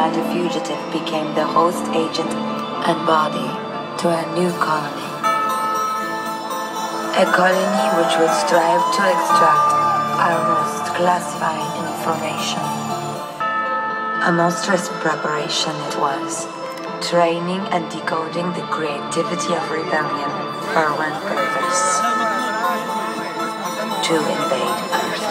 that a fugitive became the host agent and body to a new colony. A colony which would strive to extract our most classified information. A monstrous preparation it was, training and decoding the creativity of rebellion for one purpose: to invade Earth.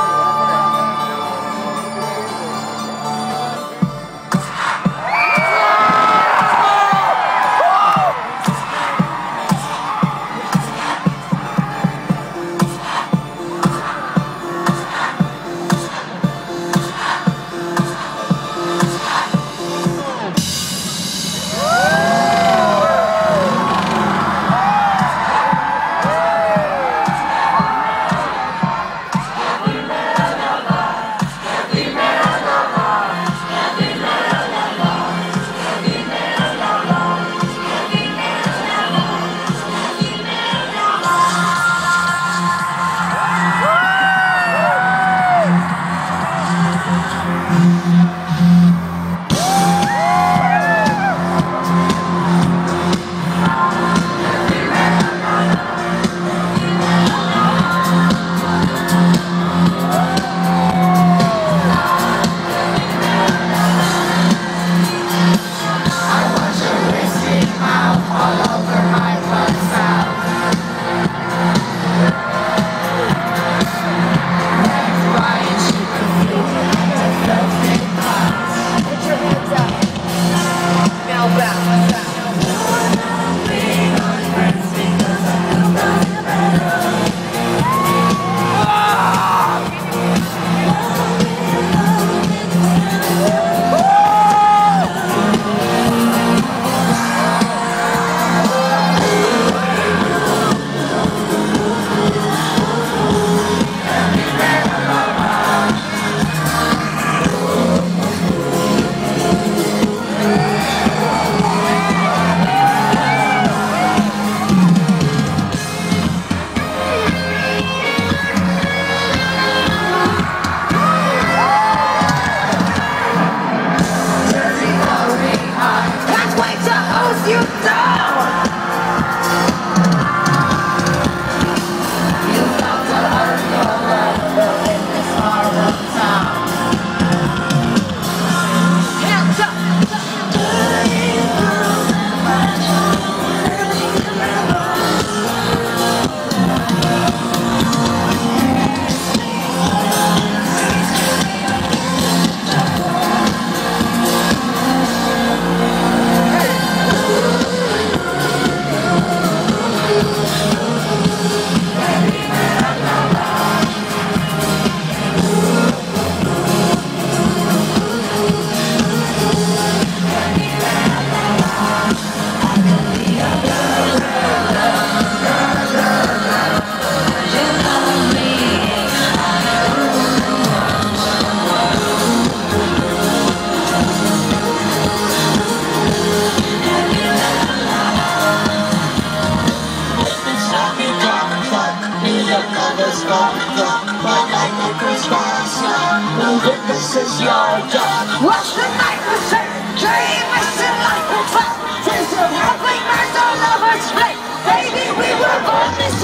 Watch the night return, dream us in life will fall. Taste of halfling minds all over split. Baby, we were born this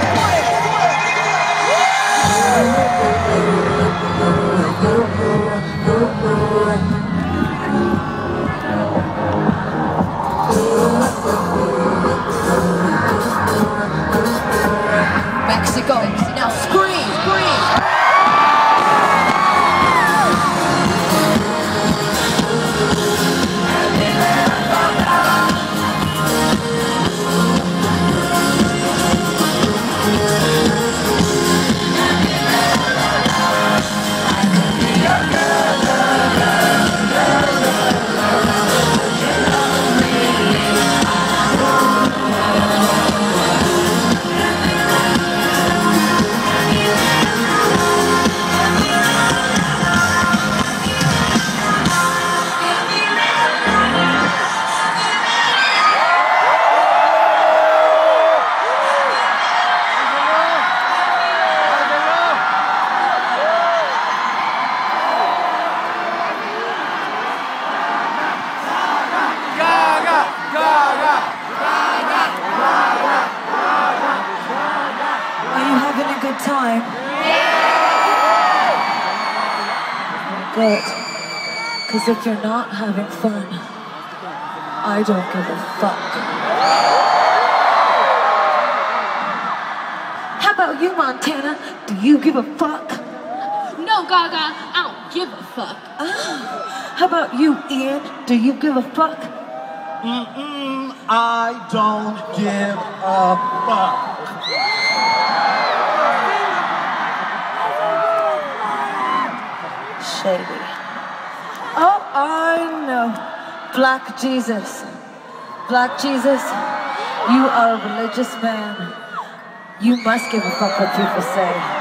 Mexico, now scream, scream. good time? Good. Because if you're not having fun, I don't give a fuck. How about you, Montana? Do you give a fuck? No, Gaga, I don't give a fuck. How about you, Ian? Do you give a fuck? I don't give a fuck. Shady. Oh, I know. Black Jesus. Black Jesus, you are a religious man. You must give a fuck what people say.